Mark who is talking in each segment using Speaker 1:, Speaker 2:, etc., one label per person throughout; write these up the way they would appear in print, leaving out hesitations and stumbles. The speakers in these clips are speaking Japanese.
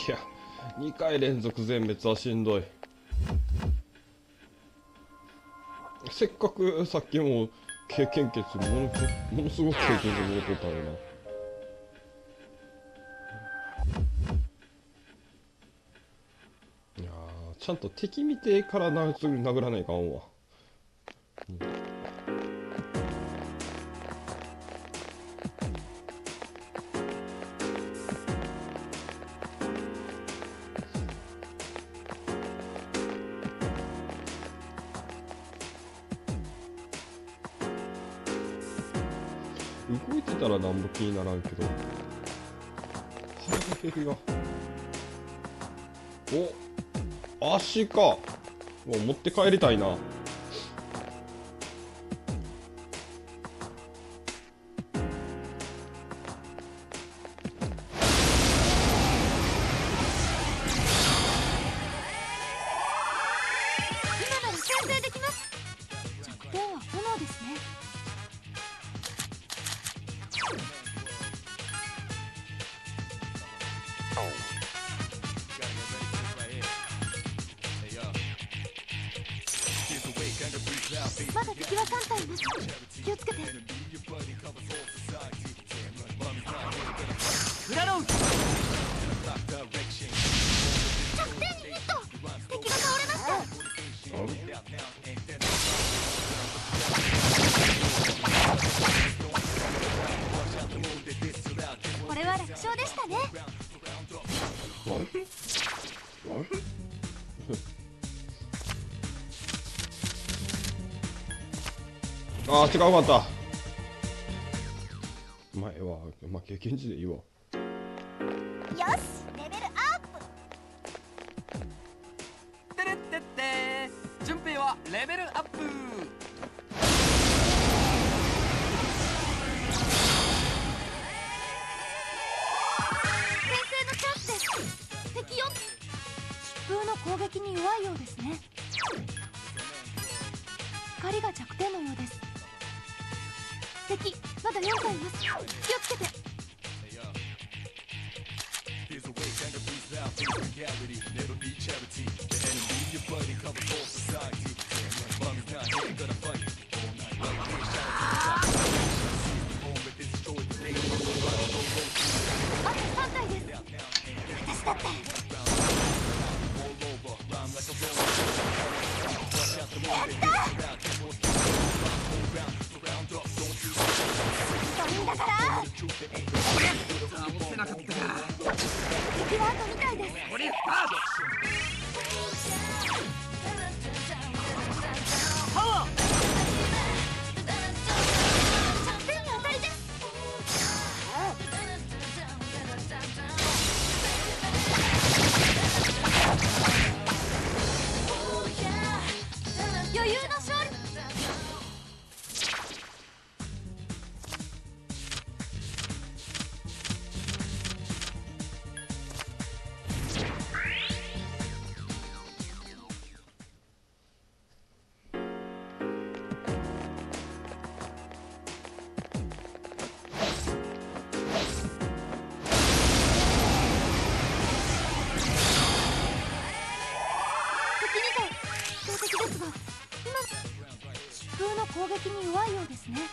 Speaker 1: や、2回連続全滅はしんどい。せっかくさっきも経験値ものすごく経験値も残ったのにな。いやー、ちゃんと敵見てから殴らないかんわ。動いてたらなんも気にならんけど、腹減りが。お、足か。もう持って帰りたいな。
Speaker 2: まだ敵は3体います。気をつけて。フラロー着点にヒット。敵が倒れました。これは楽勝でしたね。
Speaker 1: ああ、違うかった。前は、まあ、経験値でいいわ。
Speaker 2: よし、レベルアップ。
Speaker 3: てれってって順平はレベルアップ。
Speaker 2: 先制のチャンスです。敵よ。疾風の攻撃に弱いようですね。光が弱点のようです。敵まだ4体います。気をつけて。あと3体です。私だって。やった。だから
Speaker 3: 持ってなかったか。
Speaker 2: 敵は後みたいです。
Speaker 3: これハードパワー。
Speaker 2: 手に当たりです。余裕の勝利。攻撃に弱いようですね。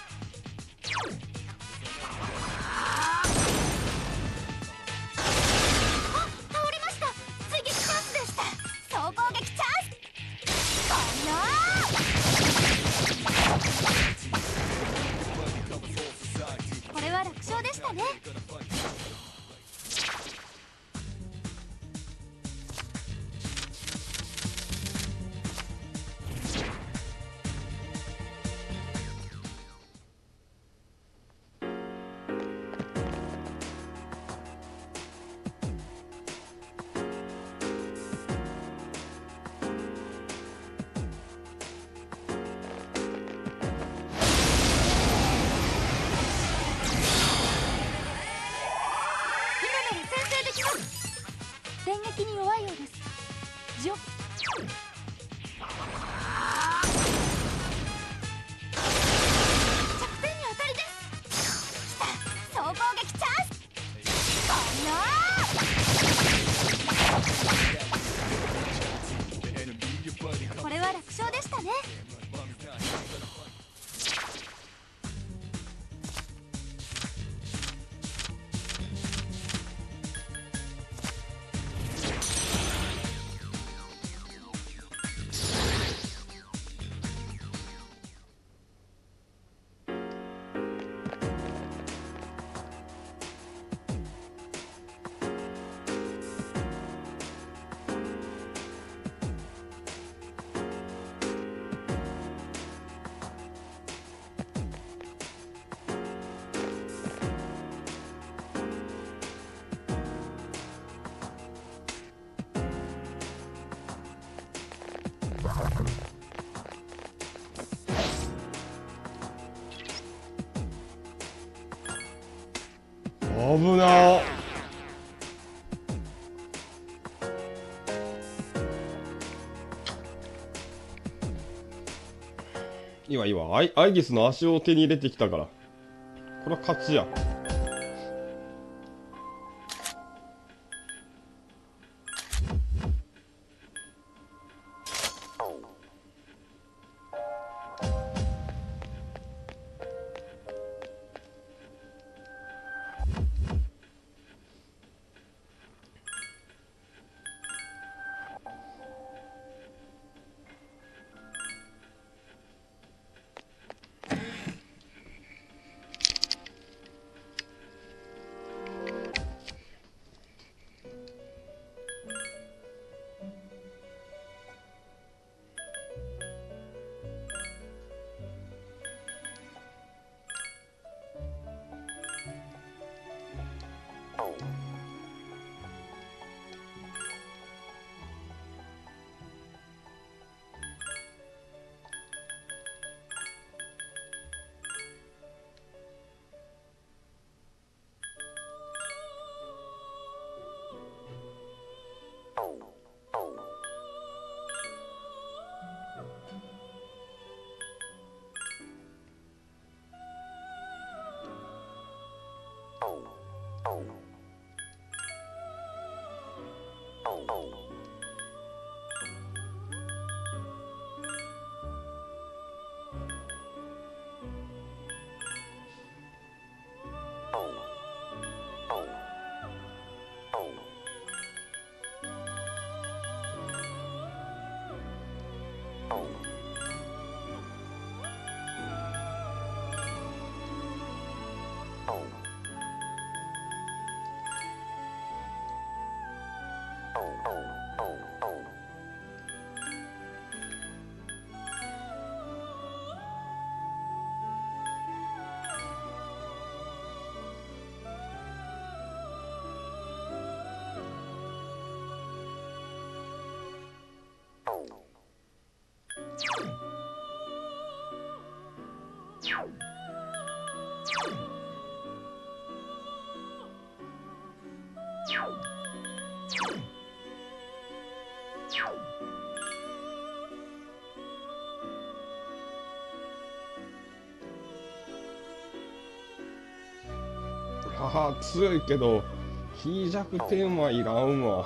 Speaker 2: あ、倒りました。追撃チャンスでした。総攻撃チャンス。これは楽勝でしたね。電撃に弱いようです。ジョ着点に当たりです。総攻撃チャンス。
Speaker 1: 危なー。いいわいいわ。アイギスの足を手に入れてきたから、これは勝ちや。母強いけど非弱点はいらんわ。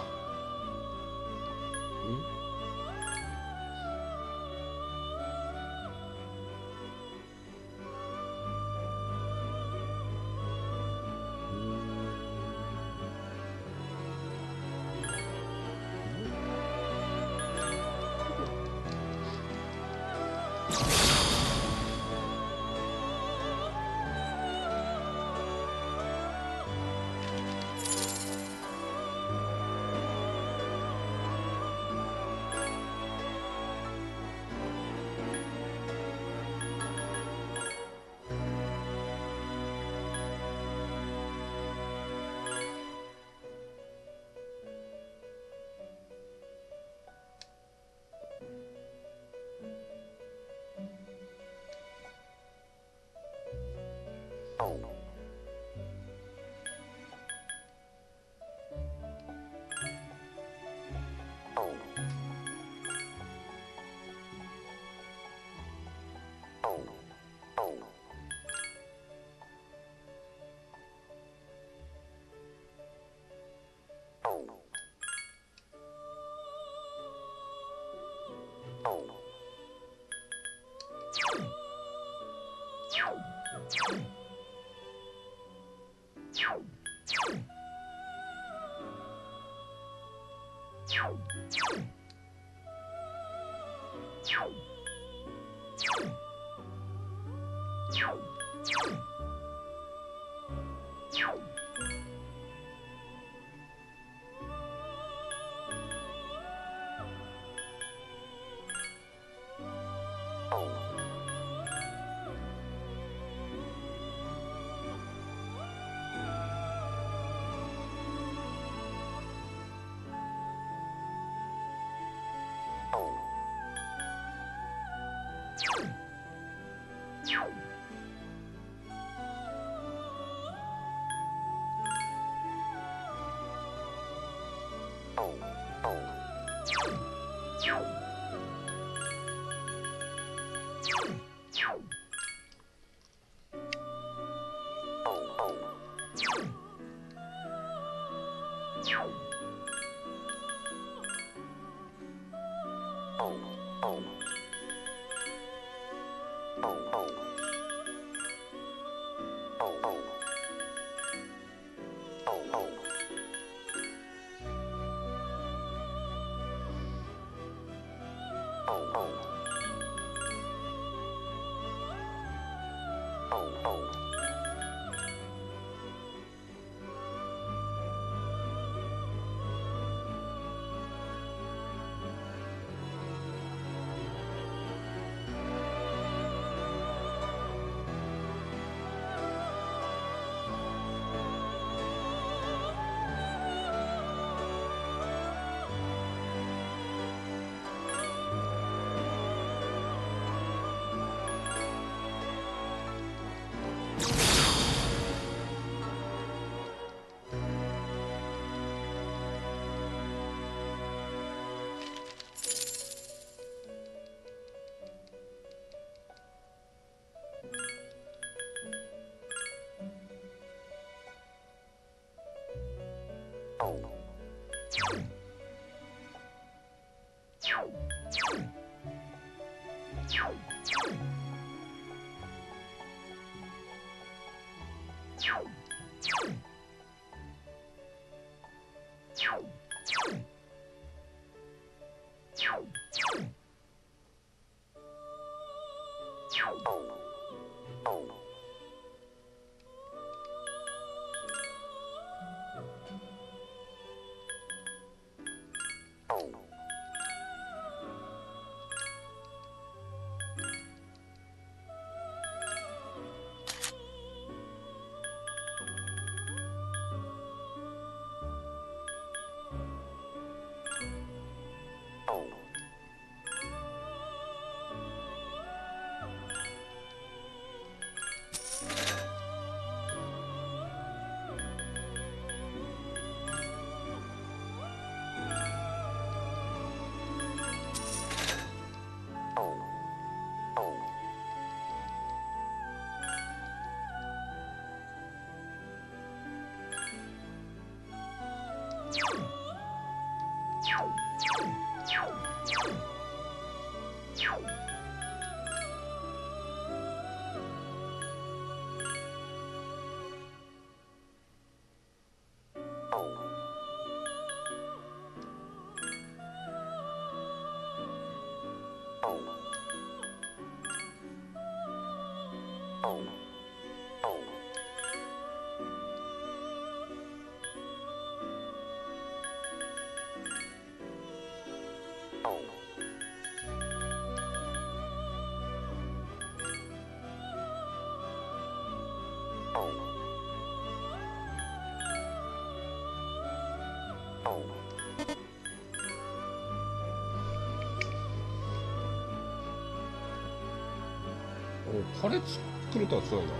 Speaker 1: カレー作るとは強いな。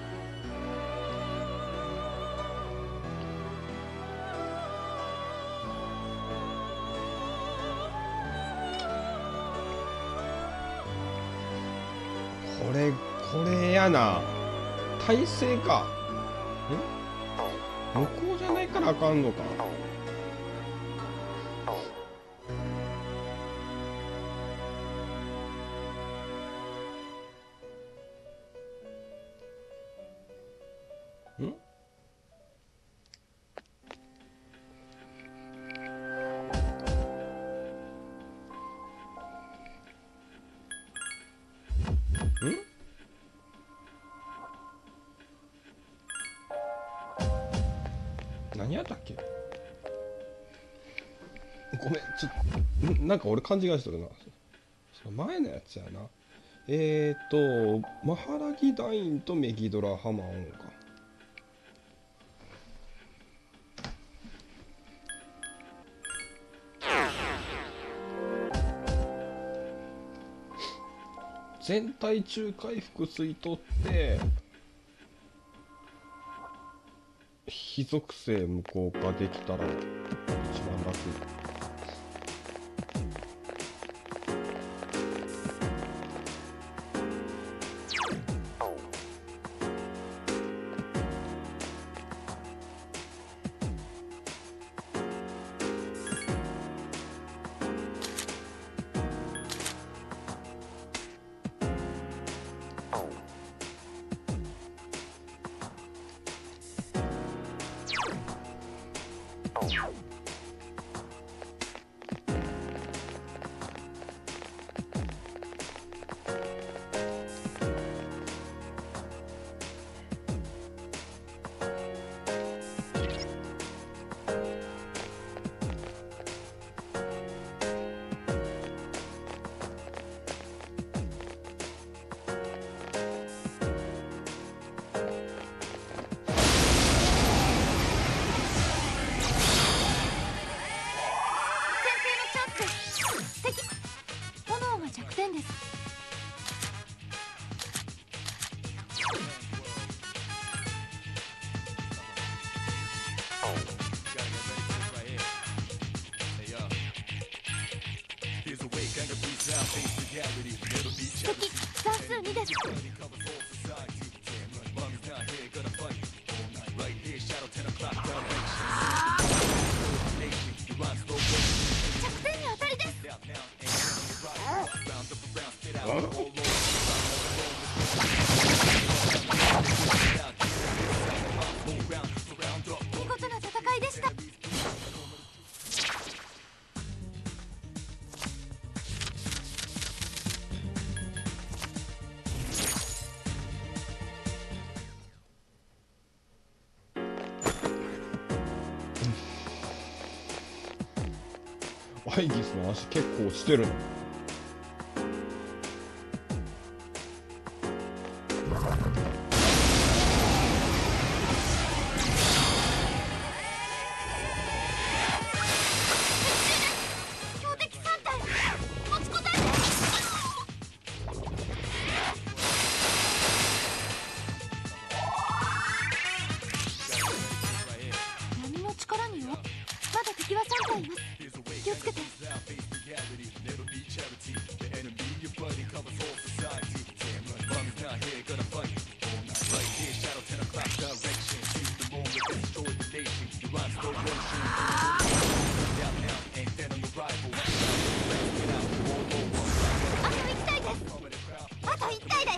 Speaker 1: これやな。体勢か。向こうじゃないからあかんのか。何やったっけ。ごめん、なんか俺勘違いしてるな。その前のやつやな。マハラギダインとメギドラハマオンか。 全体中回復吸い取って非属性無効化できたら一番楽。
Speaker 2: 算数2です。着点に当たりです。見事な戦いでした。
Speaker 1: アイギスの足結構落ちてるの。
Speaker 2: 標的3体持ちこたえて。闇の力によ、まだ敵は3体います。気をつけて。あと1体だよ。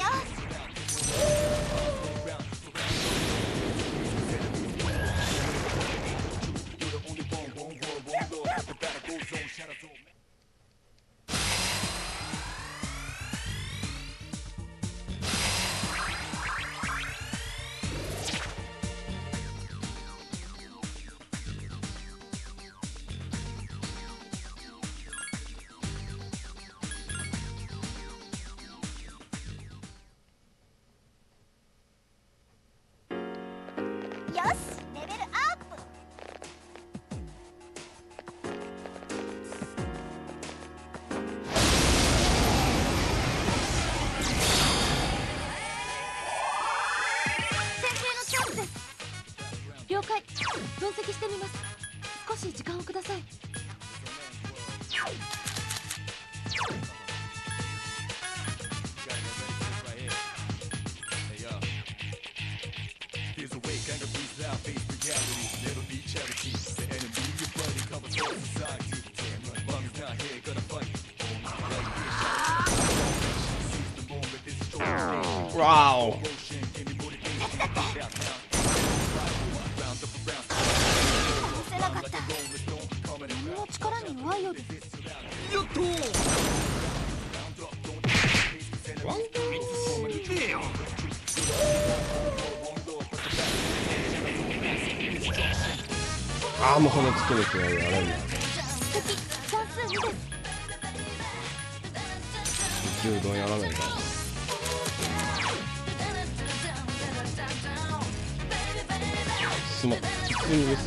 Speaker 2: よし、レベルアップ。先制のチャンスです。了解。分析してみます。少し時間をください。
Speaker 1: わお。
Speaker 2: せなかった。闇の力に弱いようです。
Speaker 3: やっと
Speaker 1: ワンああ、もう骨つけるってやるやらんな。
Speaker 2: 敵算数2です。
Speaker 1: 牛丼やらないか。すまん、普通にミスった。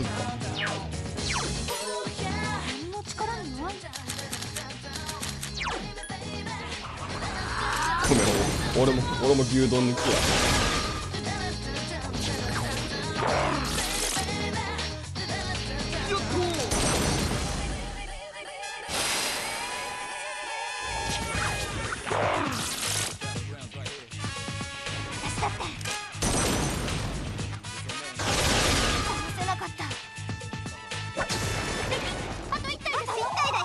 Speaker 2: 闇の力に弱い。
Speaker 1: ごめん。 俺も牛丼抜きや。
Speaker 3: よっと
Speaker 2: せなかった。あと1体です。あと1体だよ。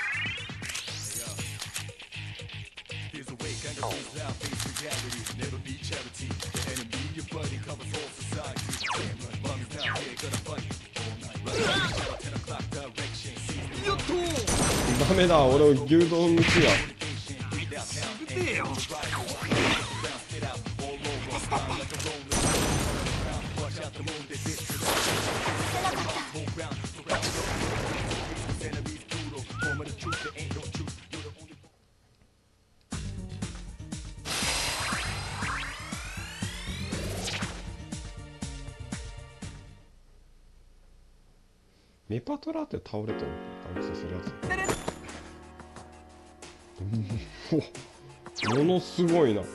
Speaker 3: よっと
Speaker 1: ダメだ、俺牛丼抜きや。
Speaker 3: うてえよ。
Speaker 2: せなかった。
Speaker 1: メパトラって倒れたのアクセするやつ。ものすごいな。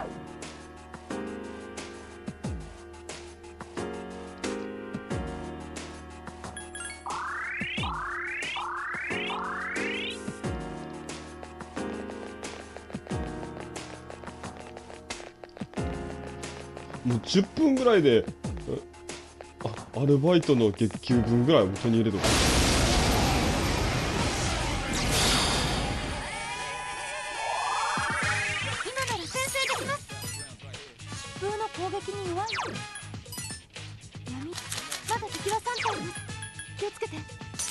Speaker 1: もう10分ぐらいでアルバイトの月給分ぐらい元に入れとく。
Speaker 2: 今なら先制できます。疾風の攻撃に弱い。闇、まだ敵は3体います。気をつけて。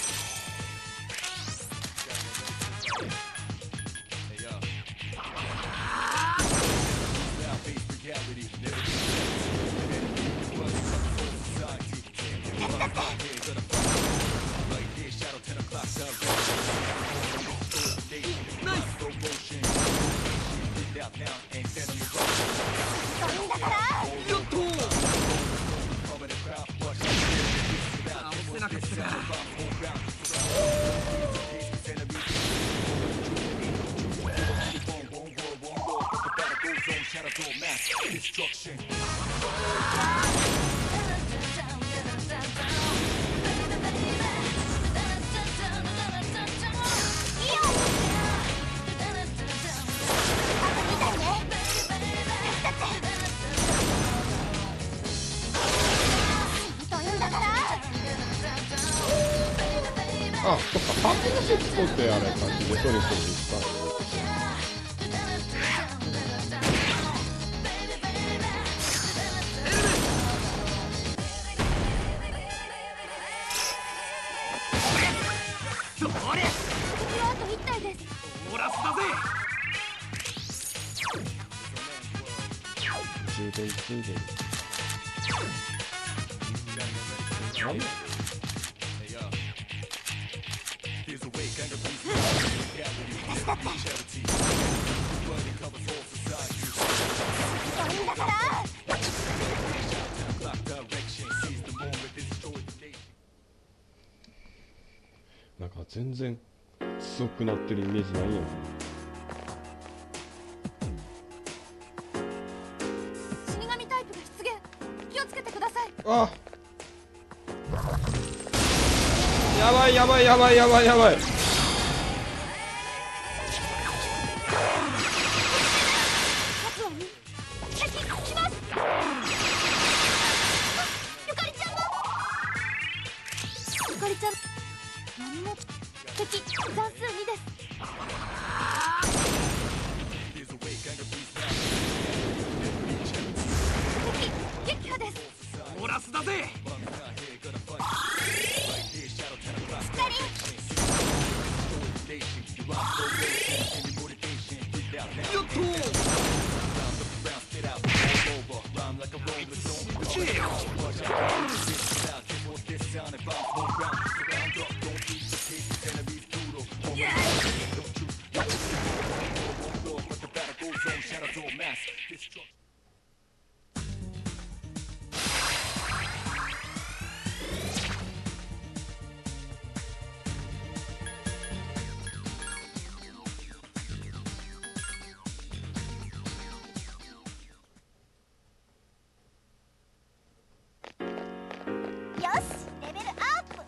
Speaker 2: いいんだから。
Speaker 3: よっと直せなかったか。
Speaker 1: あ、そっか、ハートのセットってあれか、でソリソリした。
Speaker 3: それ
Speaker 2: 敵はあと1体です。
Speaker 3: オーラスだぜ。
Speaker 1: 充電ついでる。あれ
Speaker 2: いいんだから。
Speaker 1: なんか全然強くなってるイメージないやん。
Speaker 2: 死神タイプが出現。気をつけてください。
Speaker 1: あ、やばいやばいやばいやばいやばい。
Speaker 2: 数は2。敵来ます。ゆかりちゃんも。ゆかりちゃん何も。敵残数2です。敵撃破です。
Speaker 3: オーラスだぜ。
Speaker 2: 光。
Speaker 3: よっとうてえよ。
Speaker 2: しレベルアップ。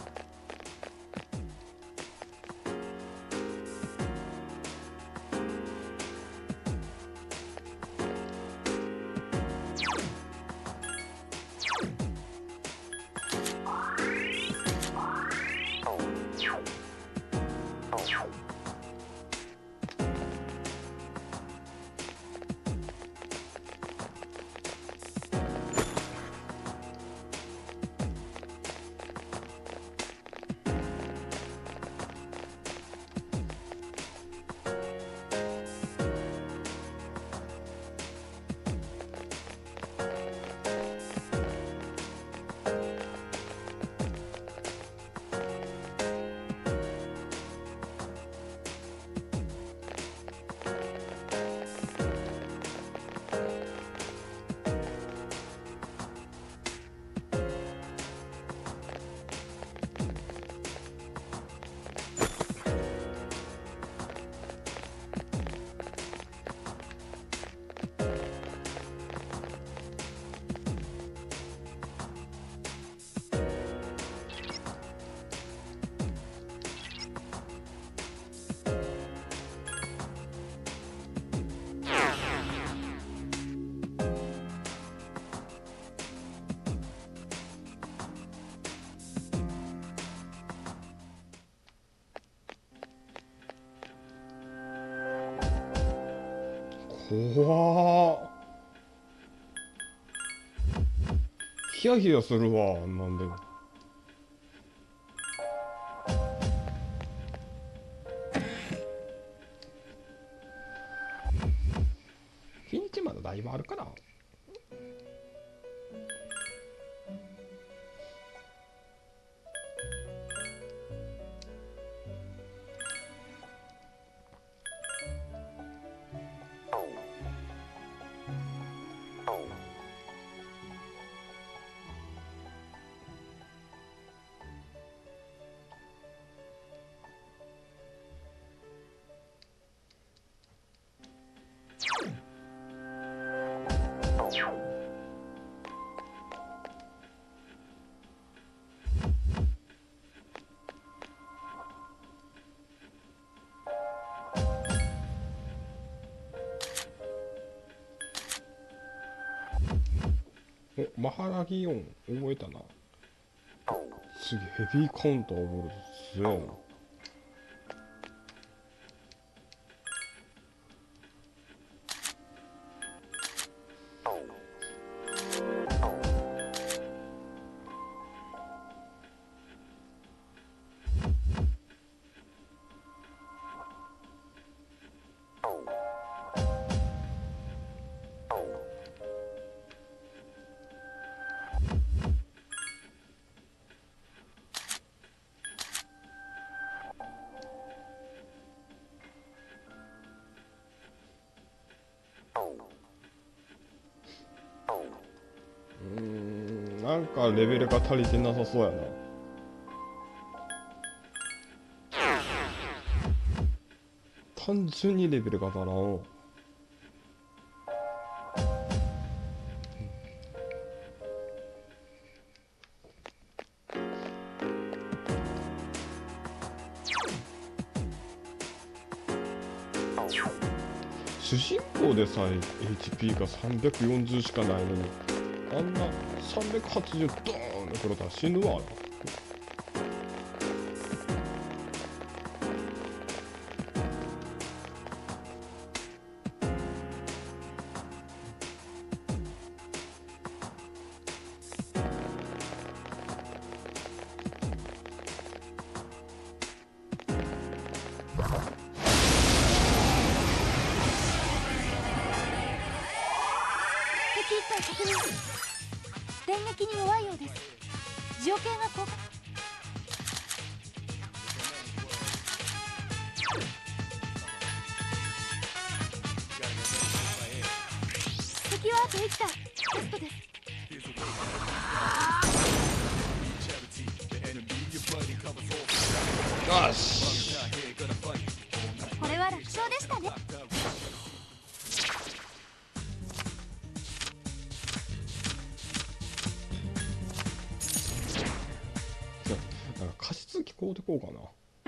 Speaker 1: 怖ー。ヒヤヒヤするわ、なんで。日にちまだだいぶあるかな。お、マハラギオン覚えたな。次ヘビーカウンター覚えると強いな。なんかレベルが足りてなさそうやな。単純にレベルが足らん。主人公でさえ HP が340しかないのに、あんな380ドーンってくれたら死ぬわ。
Speaker 2: 敵一体確認。電撃に弱いようです。ジオ系が効果。敵はあと1体。テストです。
Speaker 1: よし。
Speaker 2: これは楽勝でしたね。
Speaker 1: とこうかな。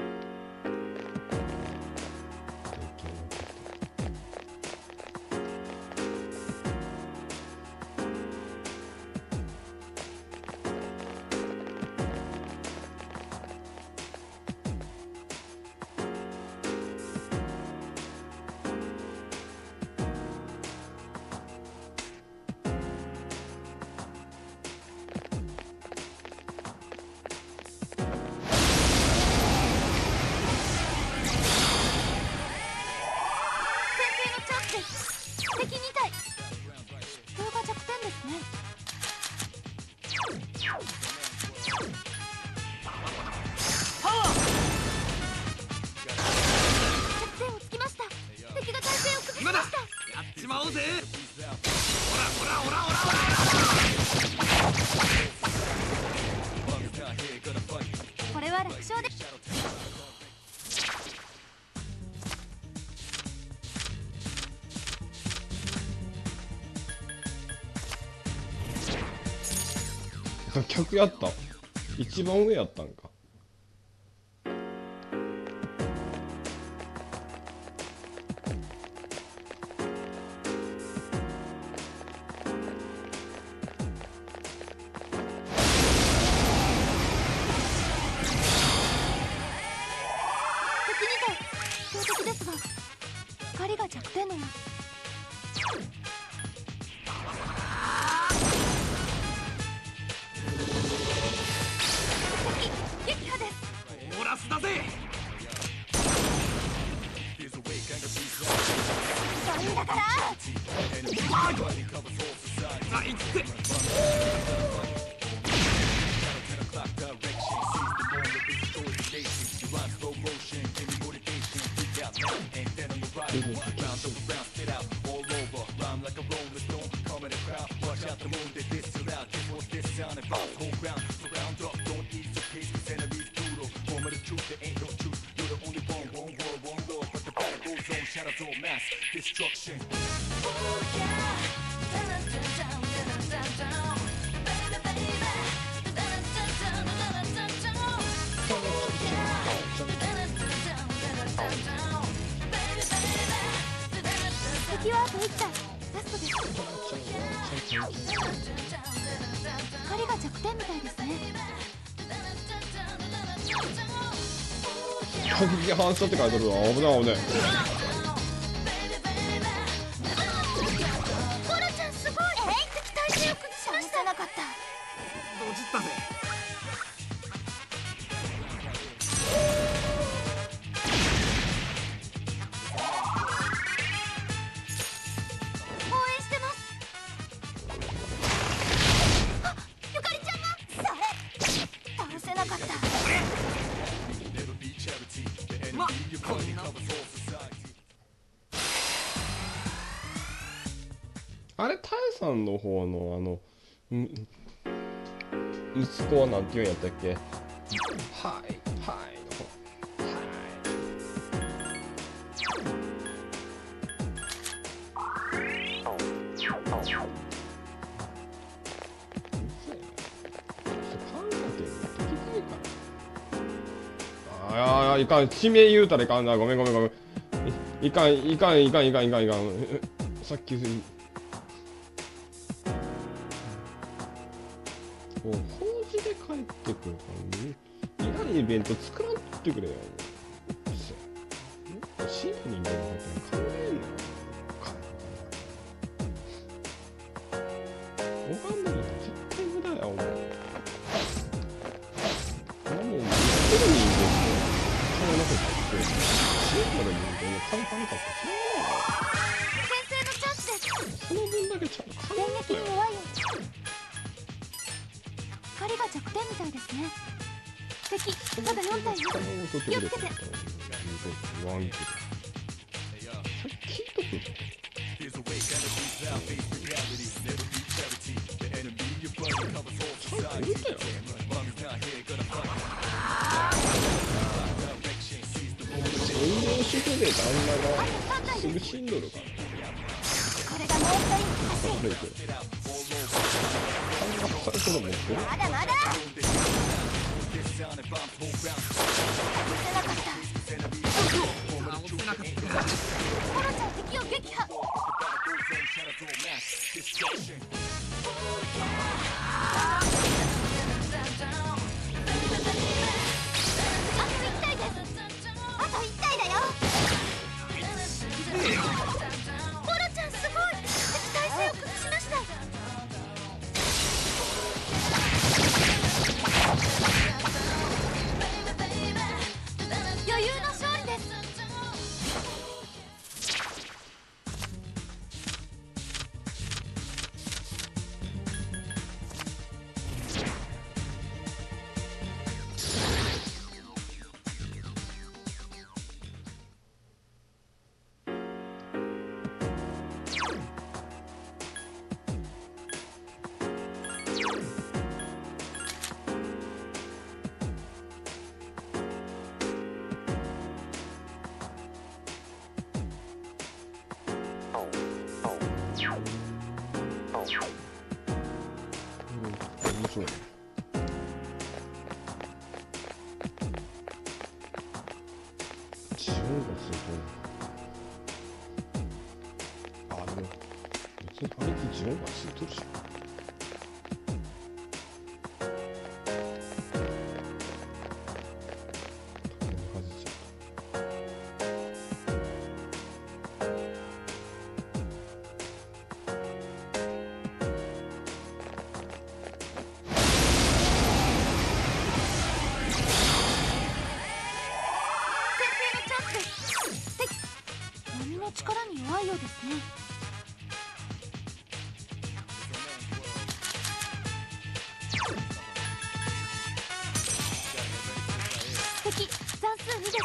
Speaker 2: 敵2体。それが弱点ですね。
Speaker 3: パワー
Speaker 2: 弱点をつきました。敵が体勢を崩し
Speaker 3: 今だ。や
Speaker 2: ました。
Speaker 3: っちまおうぜ。オラオラオラオラ
Speaker 2: これは楽勝で。
Speaker 1: 客やった。一番上やったんか。
Speaker 2: 敵2体強敵ですが光が弱点のよう。撃破です。
Speaker 3: オーラスだぜ。
Speaker 2: そんだから
Speaker 3: あいって敵はあと1体。ラストです。光が弱点みたいですね。
Speaker 1: 攻撃反射って書いてあるわ。危ない危ない。
Speaker 2: コラちゃんすごい。敵体勢を崩しました。なかった。
Speaker 3: ドジったぜ。
Speaker 2: 応援してます。あ、ゆかりちゃんがそれ倒せなかった。
Speaker 3: まこんな
Speaker 1: あれ、タイさんの方の息子はなんて言うんやったっけ。はいはいの方。ああ、いかん、地名言うたらいかんな。ごめんごめんごめん。いかんいかんいかんいかんいかんいかん。さっき法事で帰ってくるからね。嫌なイベント作らんとってくれよ。シンプルにイベントって考えんなよ。おかんないと絶対無駄や、お前。こんなもん言ってる人間で金なくって、シンプルに人間で金かけたってしょうがないよ。
Speaker 2: 先制のチャンスです。
Speaker 1: その分だけちゃんと考
Speaker 2: 電
Speaker 1: えてよ。
Speaker 2: 撃に弱いよ。光が弱点みたいですね。敵まだ4体いる。
Speaker 1: 金を取ってくれたら
Speaker 2: 気をつ
Speaker 1: 言わんけど。さっき聞いとくぞ。ちゃんと言うたよ。運動主婦で旦那がすぐ死んどるから。
Speaker 2: これがもう一人欲しい。
Speaker 1: あれやけど。半額されてるの持ってる。
Speaker 2: まだまだ。 コロちゃん敵を撃破。あと1体だよ。コロちゃんすごい。敵体勢を崩しました。余裕の勝利です。
Speaker 1: 面白いね。地方がすごい。あ、でも別にあれって地方がついてるし。
Speaker 2: 波の力に弱いようですね。敵残数2です。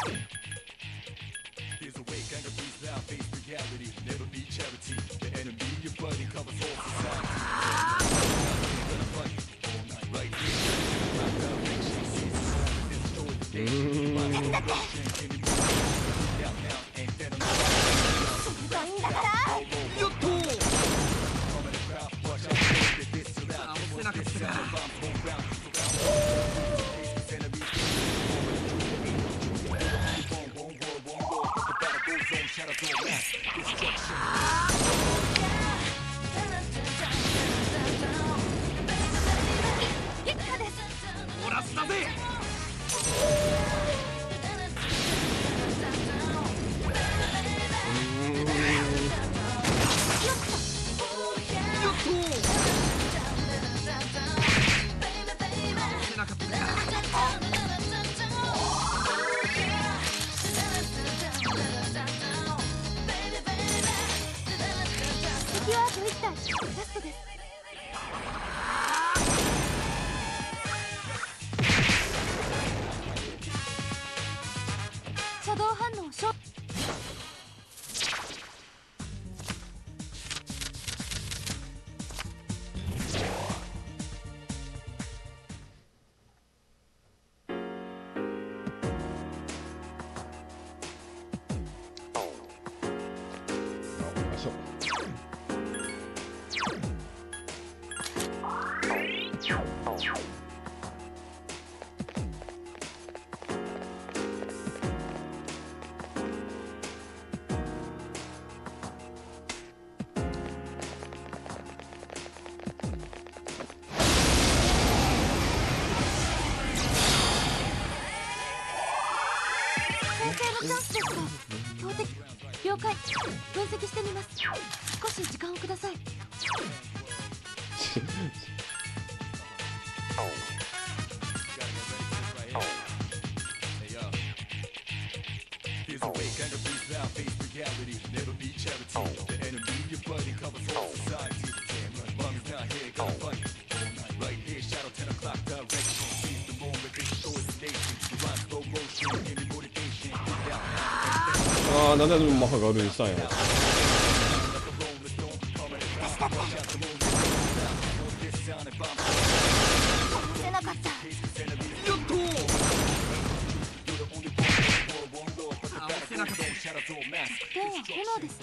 Speaker 2: 敵はあと1体、ラストです。初動反応勝利。先制のチャンスですが、標的。了解。分析してみます。少し時間をください。
Speaker 1: ああ、なんでマハがルにしたんや。
Speaker 2: 出なかった。剣は炎ですね。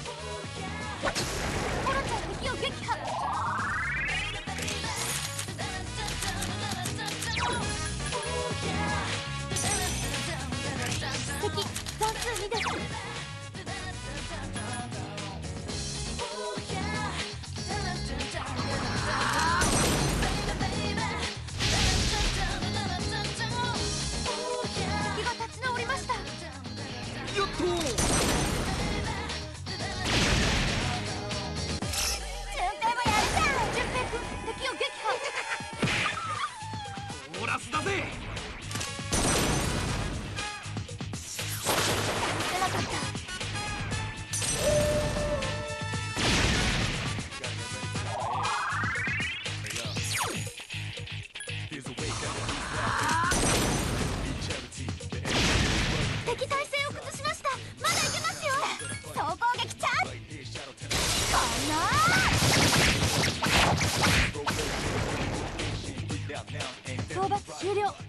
Speaker 2: コロちゃん敵を撃破。 2です。敵が立ち直りました。
Speaker 3: よっと
Speaker 2: 順平もやるじゃん。順平君、敵を撃破。
Speaker 3: オーラスだぜ。
Speaker 2: 出なかった。敵体勢を崩しました。まだいけますよ。総攻撃チャンス。この討伐終了。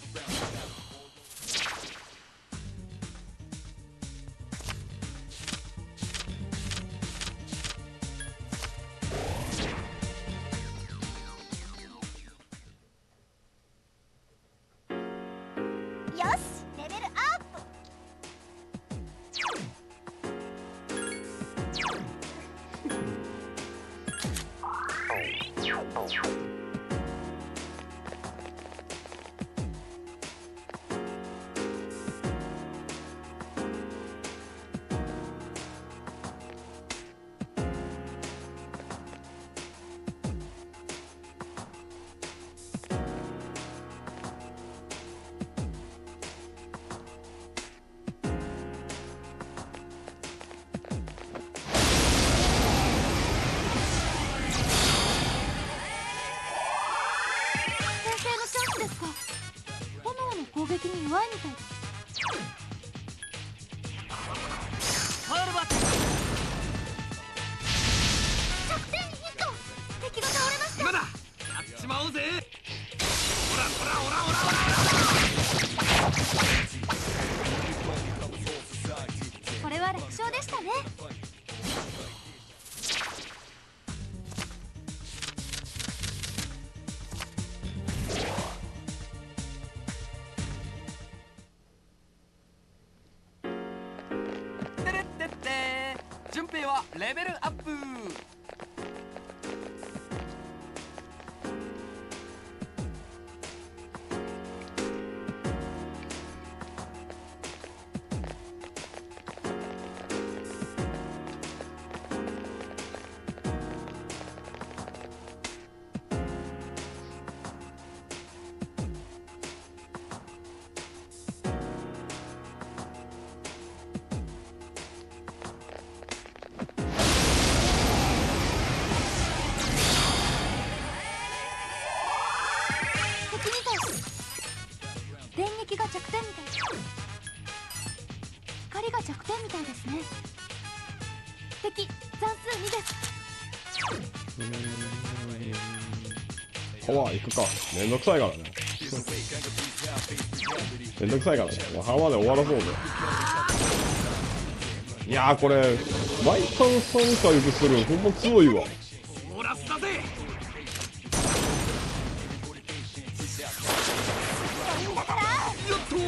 Speaker 2: よし、レベルアップ。先生のチャンスですか。炎の攻撃に弱いみたいです。
Speaker 3: ファールバック。
Speaker 2: 着点ヒット。敵が倒れました。
Speaker 3: 今だ。やっちまおうぜ。オラオラオラオラオラ
Speaker 2: これは楽勝でしたね。
Speaker 3: てれってって順平はレベルアップ。
Speaker 2: 敵に対し電撃が弱点みたいです。光が弱点みたいですね。敵残数2です。
Speaker 1: パワーいくか。めんどくさいからね。めんどくさいからね。もう浜で終わらそうぜ。いやーこれ毎回3回受けするほんま強いわ。
Speaker 3: オーラスだぜ。よっと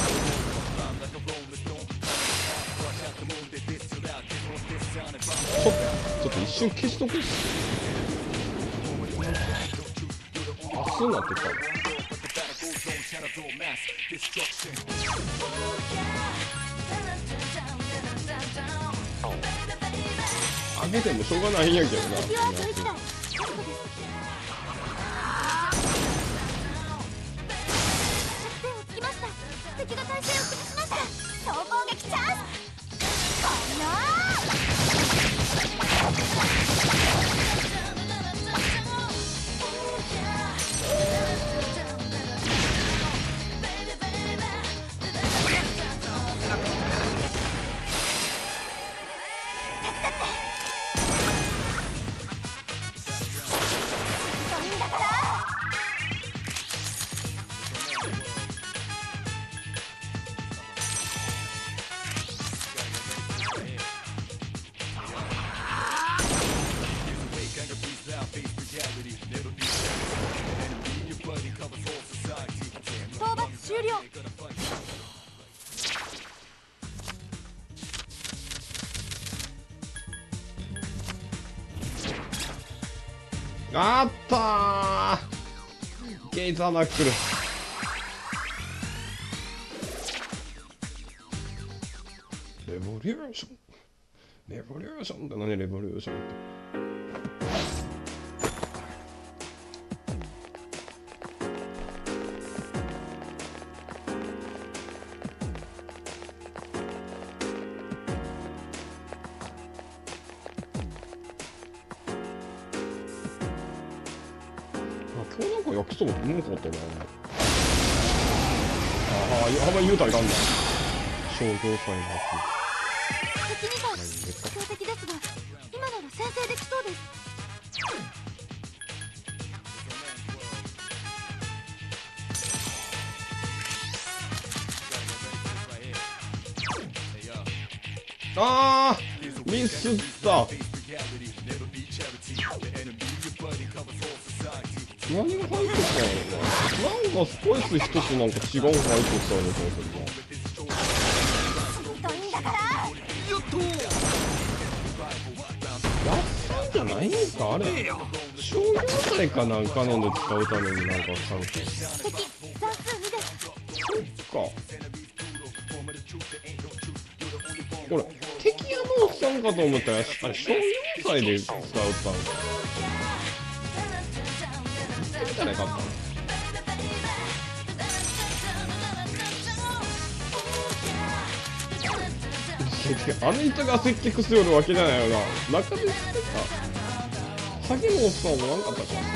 Speaker 1: ちょっと一瞬消しとく。明日になってきた。あげてもしょうがないんやけどな。
Speaker 2: 敵はあと1台。弱点をつきました。敵が体勢を崩しました。総攻撃チャンス。この
Speaker 1: あったー、ゲイザーナックル。レボリューション、レボリューションって何？レボリューションって。今日なんか焼きそばうまかったな。ああ、あんまり言うたらいかんな。商業祭のや
Speaker 2: 敵2体強敵ですが、今なら先制できそうです。
Speaker 1: つ。ああ、ミスった。何が入ってたのかな。なんかスパイス一つなんか違うの入ってたような気がするな。やっさんじゃないんかあれ。商業祭かなんかので使うためになんか買うと。
Speaker 2: 敵残数2です。
Speaker 1: そっか。これ敵屋のおっさんかと思ったらあれ商業祭で使うたんか。みたいなかったの。あの人が接客するわけじゃないよな。中で知ってた。ハゲのおっさんもなんかったかな。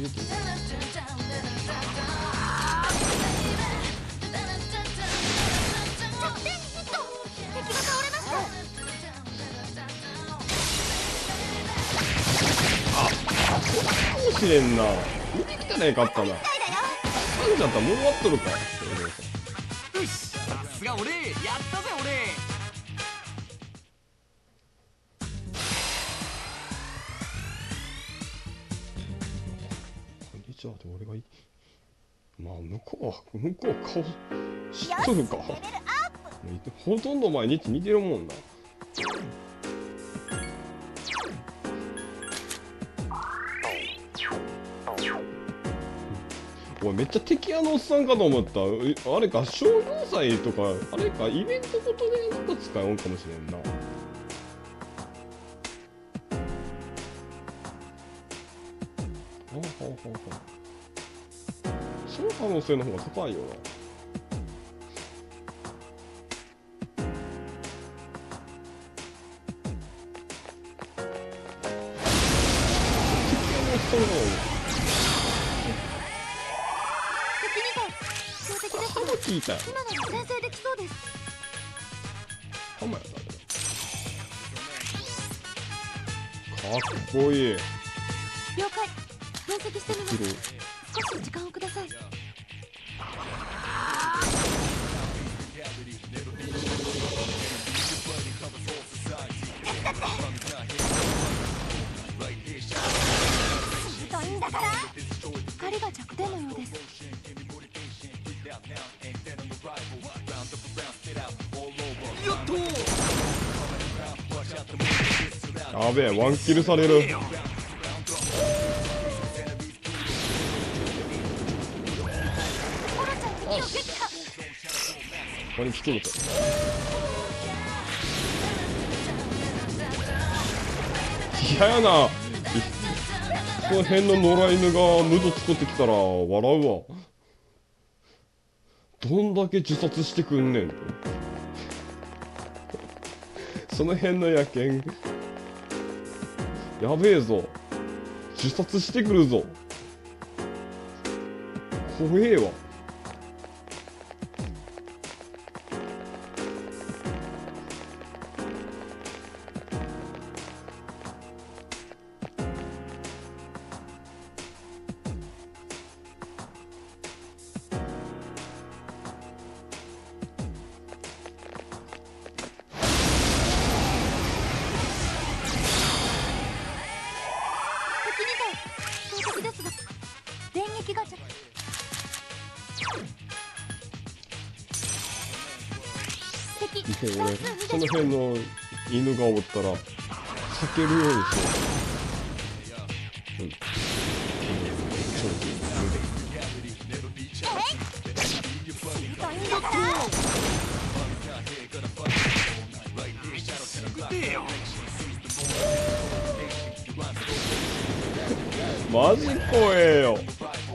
Speaker 1: かもしれんな。見てきたらよかったな。なんじゃったらもう終わっとるか。
Speaker 3: よし、さすが俺、やったぜ俺。
Speaker 1: こんにちはって俺がいい。まあ向こう顔知っとるか。ほとんど毎日似てるもんな。おいめっちゃ敵屋のおっさんかと思った。あれか商業祭とかあれかイベントごとでなんか使うんかもしれんな。その可能性の方が高いよな。敵屋のおっさんかと思った。聞いたよ。
Speaker 2: 今なら先制できそうです。
Speaker 1: ハマやったね。かっこいい。
Speaker 2: 了解。分析してみます。少し時間をください。ひどいんだから。光が弱点のようです。
Speaker 3: よっと。
Speaker 1: やべえ、ワンキルされる。ここに来てると。嫌やな。この辺の野良犬がムド作ってきたら笑うわ。どんだけ自殺してくんねん。その辺の野犬やべえぞ。自殺してくるぞ。怖えわ。
Speaker 2: 電撃が着敵
Speaker 1: もう俺その辺の犬がおったら避けるようにしよう。 勝負マジ怖えよ。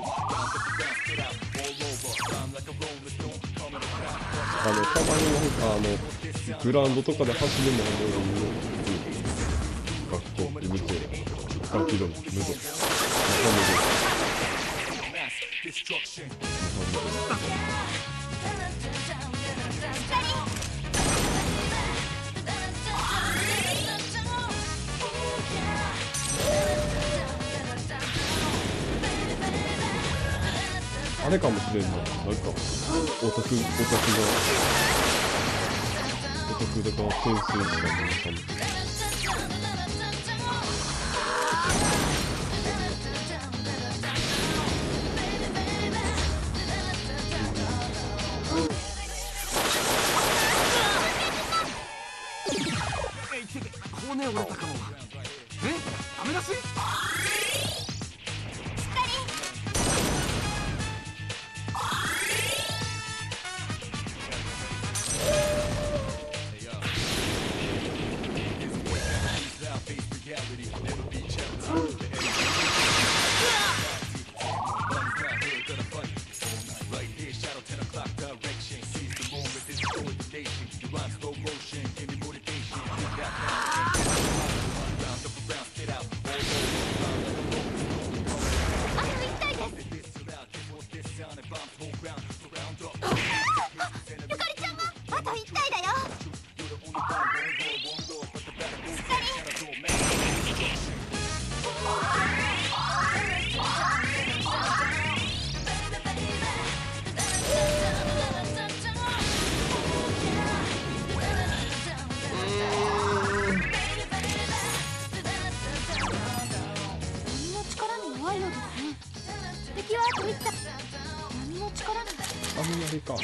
Speaker 1: たまにグラウンドとかで走るのを学校うるせえガキども無ぞあれかもしれんのなんかオタクだから転生したのかも。
Speaker 3: 骨折れたかも。ダメ出し？
Speaker 1: 雷か。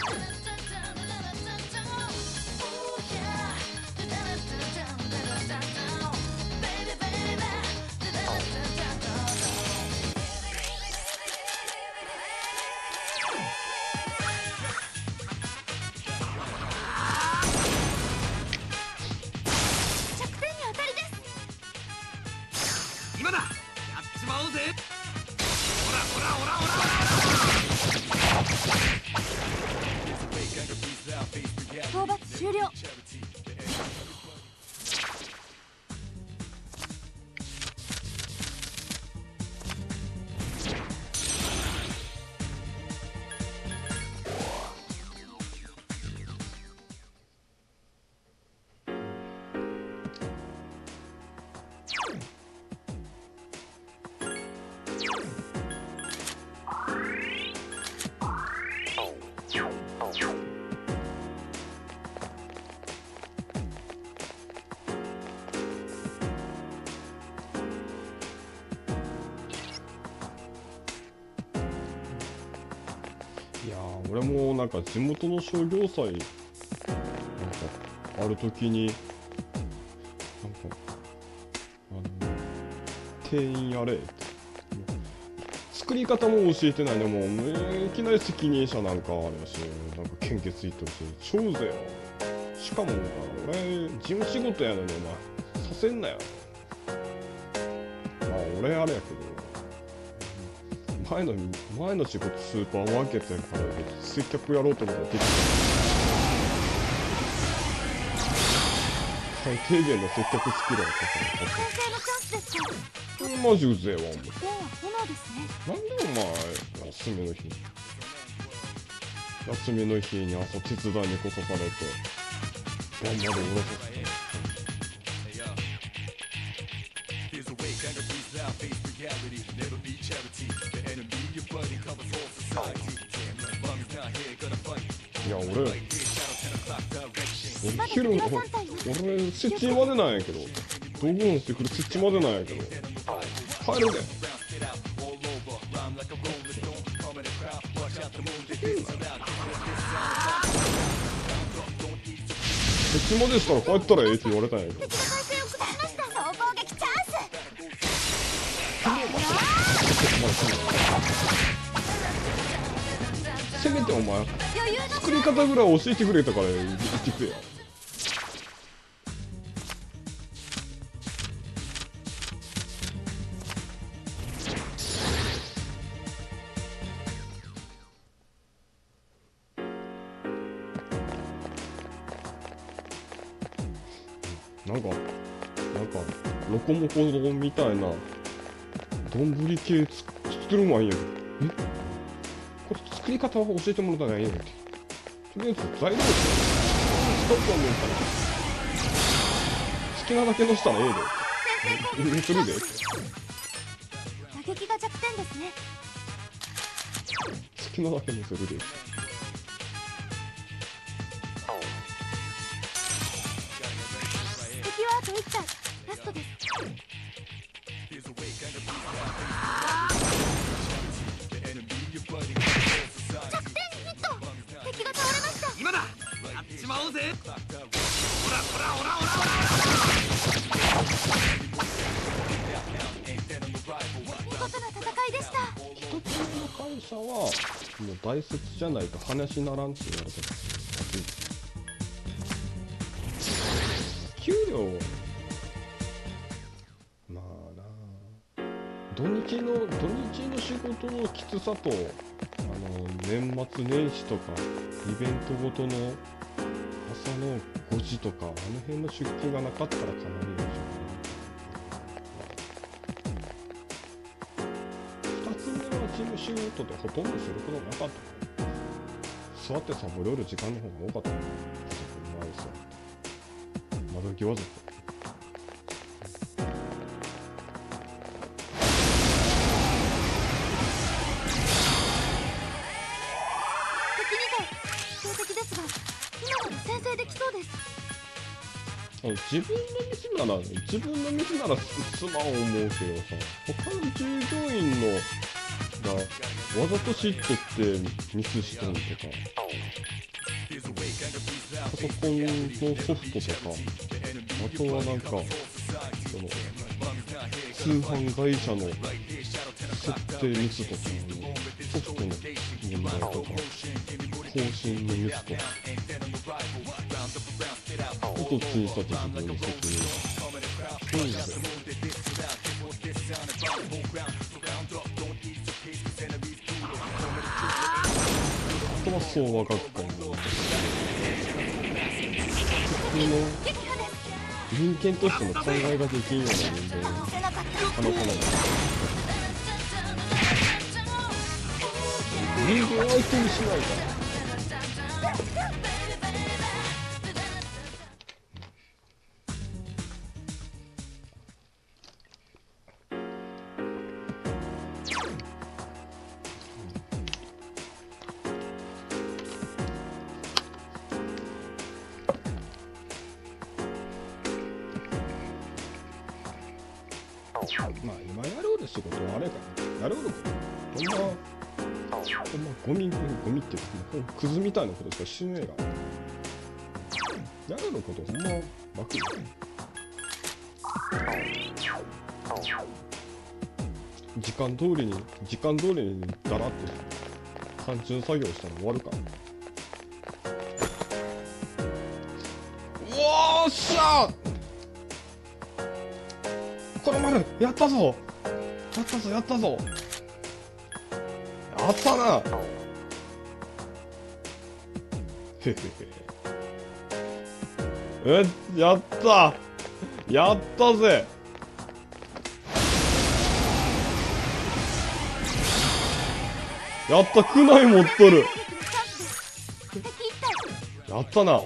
Speaker 3: 今だ、やっちまおうぜ。オラオラオラオラ。
Speaker 2: 討伐終了。
Speaker 1: いやー、俺もなんか地元の商業祭なんかある時になんか店員やれって作り方も教えてないのもいきなり責任者なんかあるし、なんか献血いってるし超うぜよ。しかも俺事務仕事やのにお前させんなよ。まあ俺あれやけど前の仕事スーパーマーケットやから接客やろうと思ったらできない。最低限の接客スキルは
Speaker 2: 完成のチャンスですか。
Speaker 1: マジうぜえわお前。
Speaker 2: 点は炎ですね。
Speaker 1: なんでお前休みの日に朝手伝いに来さされて頑張れおろそかいや俺設置までなんやけど道具をしてくる設置までなんやけど帰るで設置までしたら帰ったらええって言われたんやけど
Speaker 2: 総攻撃チャンス。
Speaker 1: めてお前
Speaker 2: 余裕の
Speaker 1: 作り方ぐらい教えてくれたから言ってくれや。なんかロコモコ丼みたいな丼系作るもんやけど、これ作り方は教えてもらったらええんやけど、とりあえず材料を使ったんねんから好きなだけのしたらええでそれで
Speaker 2: 打撃が弱点ですね。
Speaker 1: 好きなだけのせるで。
Speaker 2: 敵はあと1体、ラストです。弱点ヒット。敵が倒れました。
Speaker 3: 今だ、やっちまおうぜ。ほらほらほらほらほら。
Speaker 2: 見事な戦いでした。
Speaker 1: 一つ目の会社はもう大切じゃないと話にならんって言われてた。給料まあな、土日の仕事のきつさと年末年始とかイベントごとの朝の5時とかあの辺の出勤がなかったらかなりでしょうね。2つ目は事務仕事でほとんどすることなかった。座ってサボれる時間の方が多かった。窓際ずっと
Speaker 2: 敵2体、標的ですが、今なら先制できそうです。
Speaker 1: 自分のミスならすまん思うけどさ、他の従業員のがわざと嫉妬ってミスしたんとか、パソコンのソフトとか、あとはなんかその通販会社の設定ミスとか、ソフトの問題とか、更新のミスとか、音小さく自分の責任そういうのであとは相和学会の普通の人間としての考えができんような人間を話さない人間を相手にしないから。まあ今やろうる仕事はあれかな、やろうることほんまゴミってほんまクズみたいなことしかしねえが、やろうることほんま楽よ。時間通りにダラッと単純作業したら終わるから。おーっしゃー、この丸やったぞやったな。へへへ。やったぜ。やった、クナイ持っとる。やったな。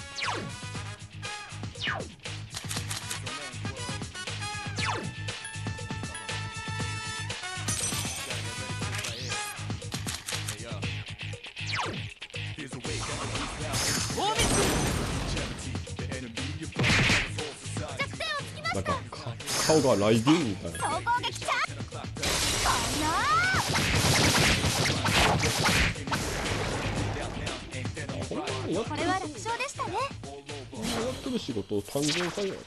Speaker 1: なんか顔がライディンみたいな。
Speaker 2: 総攻撃者これは楽勝でしたね。
Speaker 1: やってる仕事単純作業だから。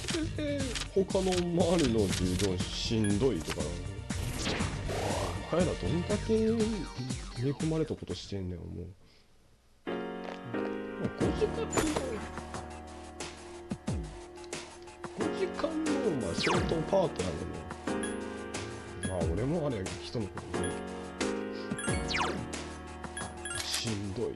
Speaker 1: それで他の周りの従業員しんどいとか彼らどんだけ入れ込まれたことしてんねん、もう。5時間のまあショートパートやのに、まあ俺もあれ人のこと言うけどしんどいって。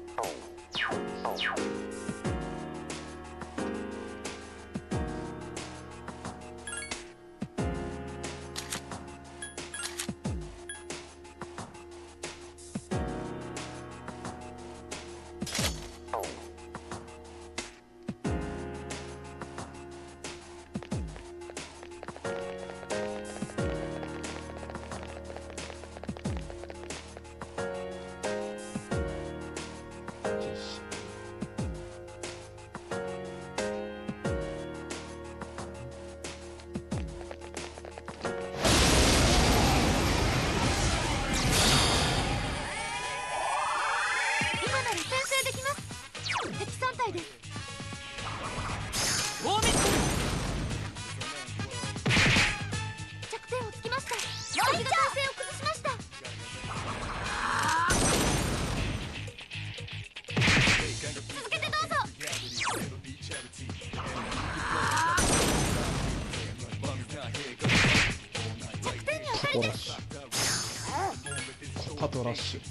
Speaker 1: パトラッシュ。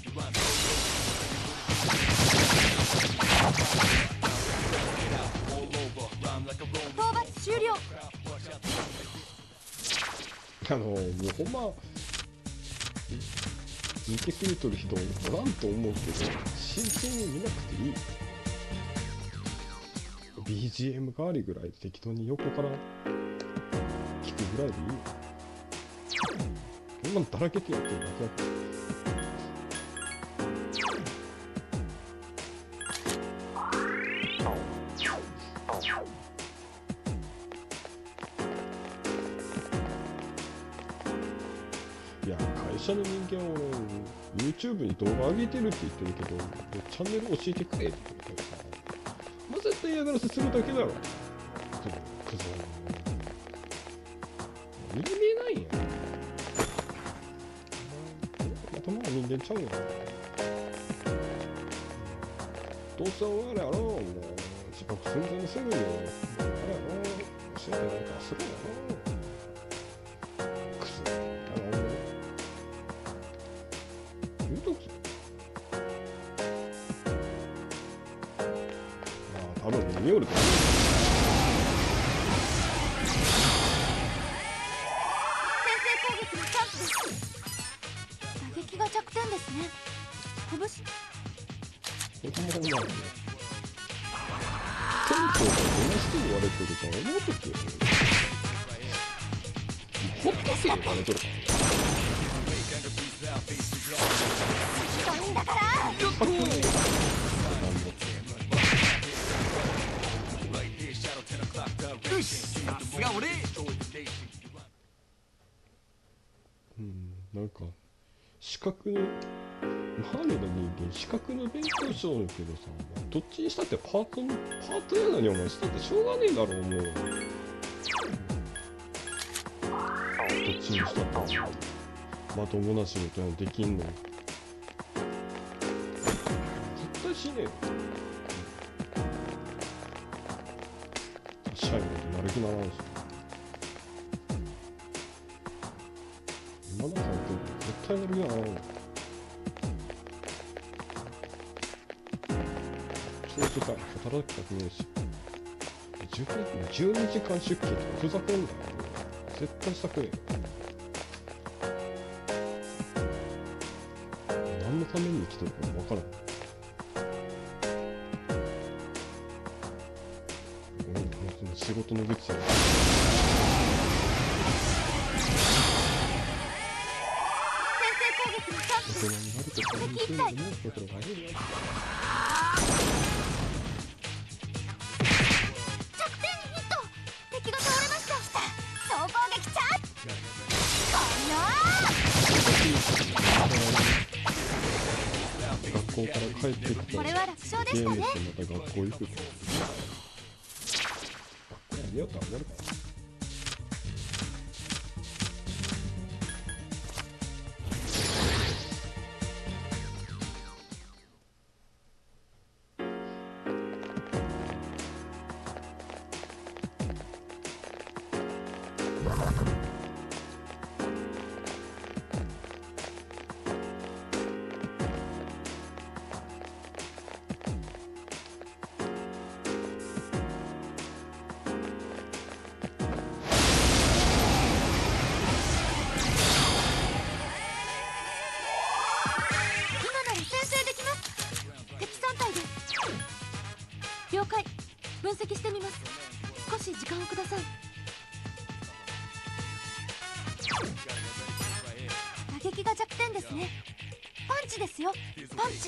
Speaker 2: 討伐終了。
Speaker 1: もうほんま見てくれとる人おらんと思うけど、真剣に見なくていい。 BGM 代わりぐらいで適当に横から聞くぐらいでいい。こんなのだらけてやってるだけだから。いや、会社の人間は俺 YouTube に動画上げてるって言ってるけど、チャンネル教えてくれって言うからさ、まあ、絶対嫌がらせするだけだろ。クズ見えないんや。頭は人間ちゃうやん。どうせお前らやろ、もう自爆寸前にすぐにあれやろ、教えてなんかするやろ。クズだな、言うとくぞ。まあ多分見よると思う。
Speaker 2: 打撃が弱点ですね。拳。
Speaker 1: 子供がうまいね。店長がどんな人に言われてるか思うときよ。ほっとけよ、バレとるから。
Speaker 2: ひどいんだから。
Speaker 3: よし、さすが俺。
Speaker 1: なんか資格の周りの人間資格の勉強しようけどさ、どっちにしたってパートやのにお前したってしょうがねえだろ、もう。どっちにしたってまともな仕事やできんの絶対しねえよ。社員なんてなる気ならんし。今田さんって絶対なる気ならんわ。長時間働きたくねえし、12時間出勤とかふざけんなよ。絶対したくねえよ。何のために生きてるか分からん。仕事の愚痴やな。大人になるとこういうふうに思うところがあるよ。
Speaker 2: 弱点にヒット。敵が倒れました。総攻撃チャージ。
Speaker 1: 学校から帰ってきた
Speaker 2: これは楽勝で
Speaker 1: ゲーム
Speaker 2: したね。
Speaker 1: してまた学校行くか。学校やめようとはなるか。
Speaker 2: 了解。分析してみます。少し時間をください。打撃が弱点ですね。パンチですよ、パンチ。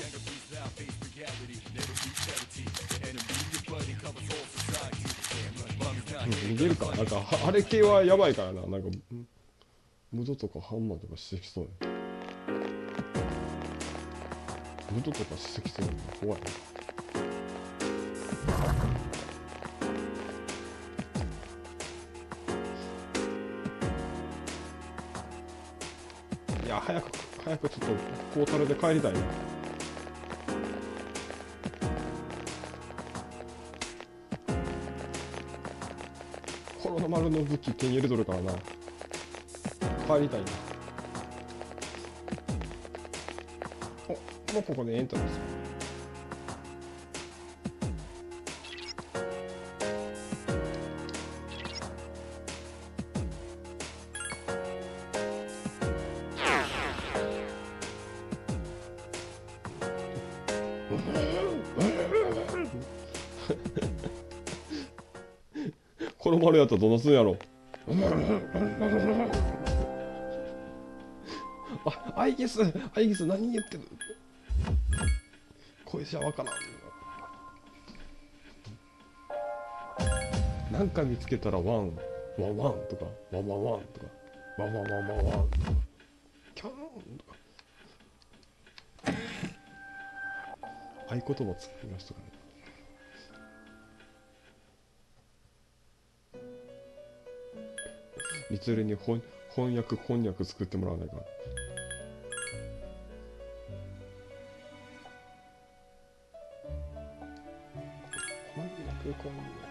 Speaker 1: 逃げるか。なんかあれ系はやばいからな。なんかムドとかハンマーとかしてきそうや。ムドとかしてきそうやな。怖いな。いや、早くちょっとポータルで帰りたいな。コロナ丸の武器手に入れとるからな。帰りたいな。お、もうここでエンターです。この丸やったらどうすんやろ。あ、アイギス何言ってる。声じゃわからん。なんか見つけたらワンワンワンとかワンワンワンとかワンワンワンワンワンとかキャーンとか合言葉作りましたからね。みつるに翻訳こんにゃく作ってもらわないか。翻訳こんにゃく。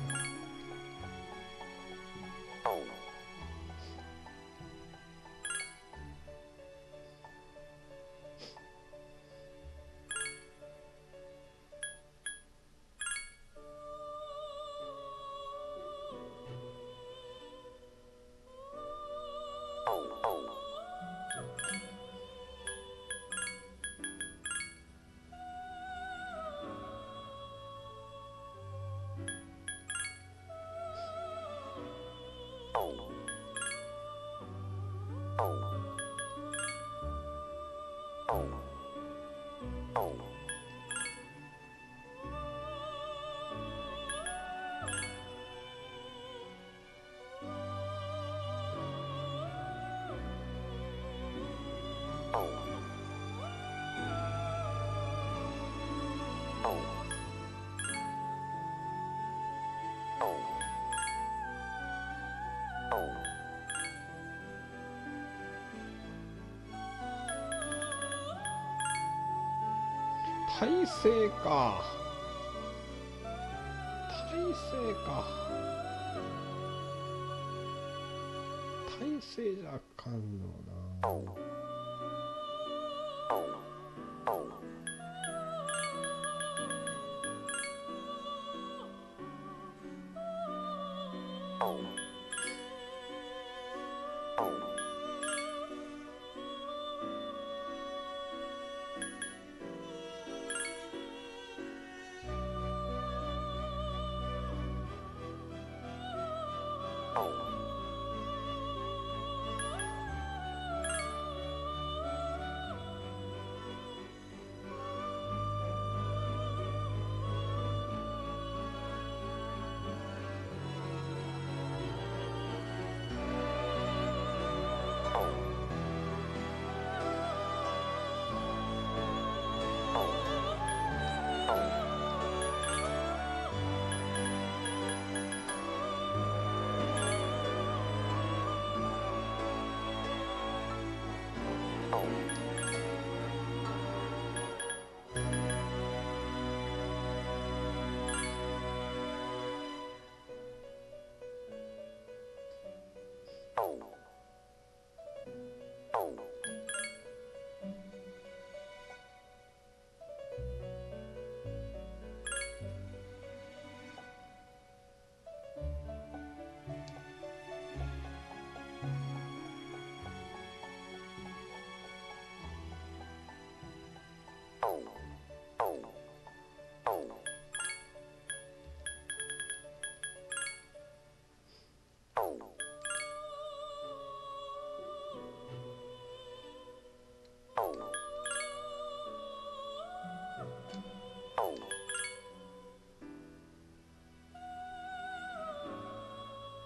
Speaker 1: 体勢か。体勢か。体勢じゃあかんのな。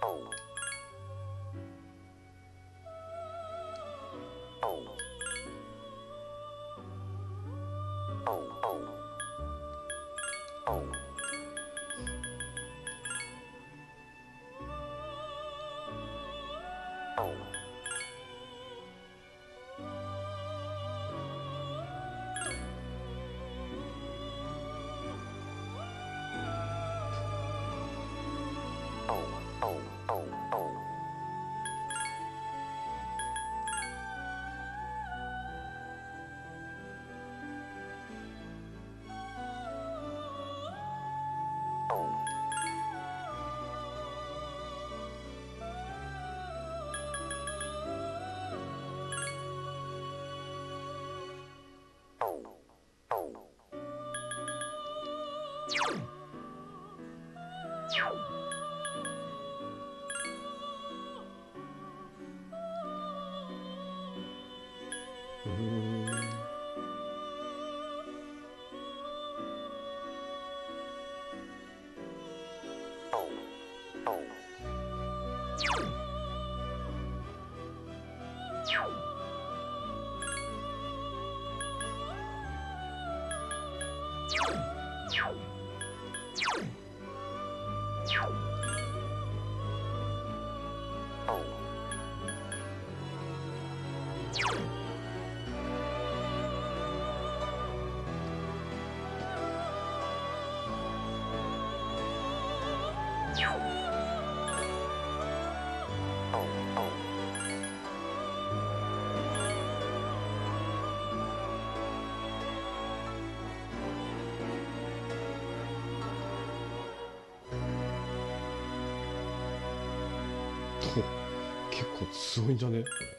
Speaker 1: 結構強いんじゃねこれ。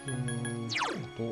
Speaker 1: と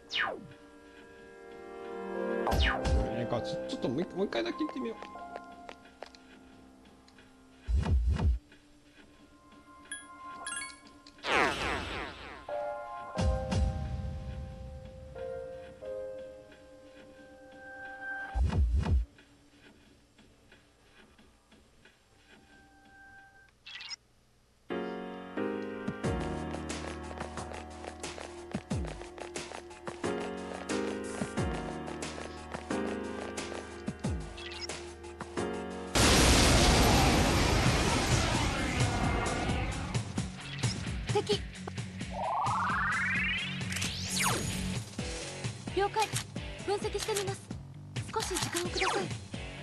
Speaker 1: ちょっともう一回だけ言ってみよう。
Speaker 2: 敵。了解。分析してみます。少し時間をください。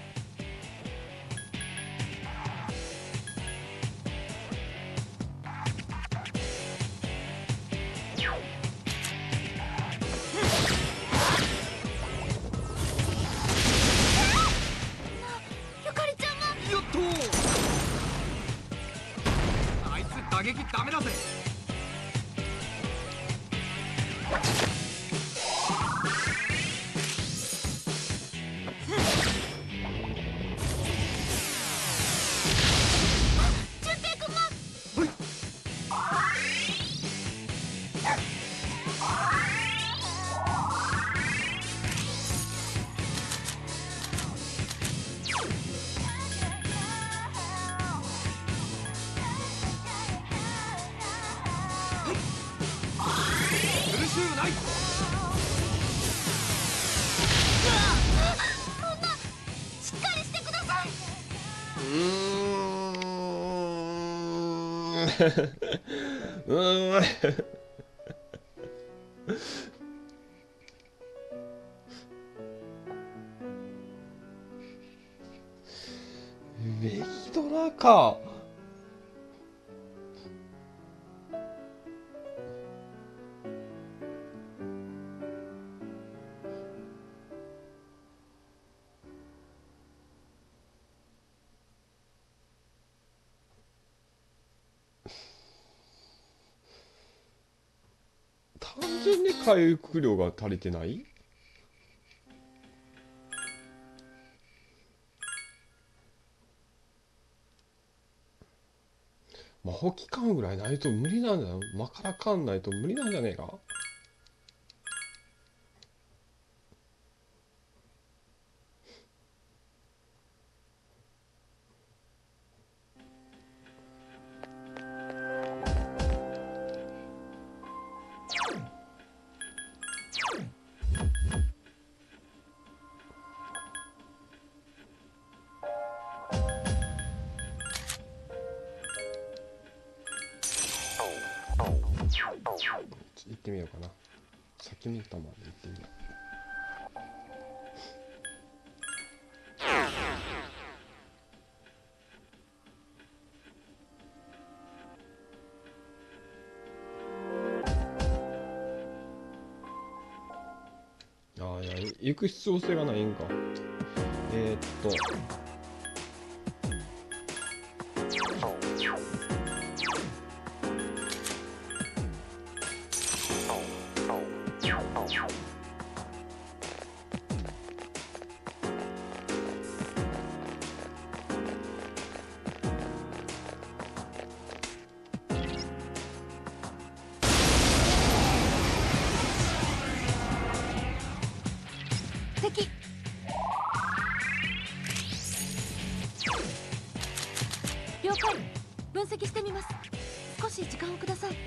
Speaker 2: ゆかりちゃんが。
Speaker 3: よっとあいつ打撃ダメだぜ。
Speaker 2: 純平君も。
Speaker 3: 苦しゅうない。
Speaker 2: そんな、しっかりしてください。
Speaker 1: メヒドラか。単純に回復量が足りてない。魔法期間ぐらいないと無理なんじゃない？マカラかんないと無理なんじゃねえか。行ってみようかな。先に行ったまで行ってみよう。ああ、いや、行く必要性がないんか。
Speaker 2: 敵。了解。分析してみます。少し時間をください。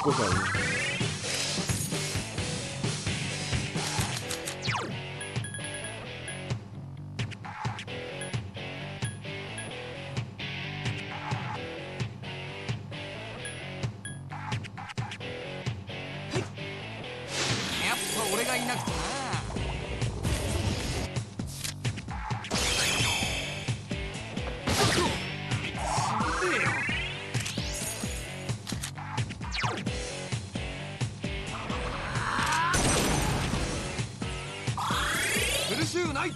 Speaker 1: こじゃん。
Speaker 3: やっぱ俺がいなくてな。苦しゅうない。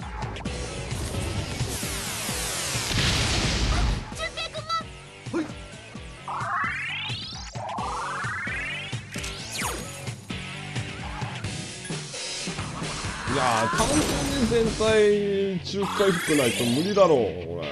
Speaker 2: 純平君も。
Speaker 3: はい。
Speaker 1: いやー、単純に全体中回復ないと無理だろう、これ。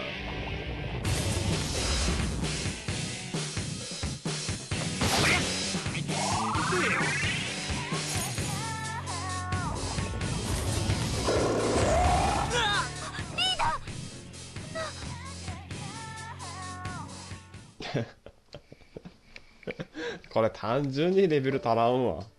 Speaker 1: これ単純にレベル足らんわ。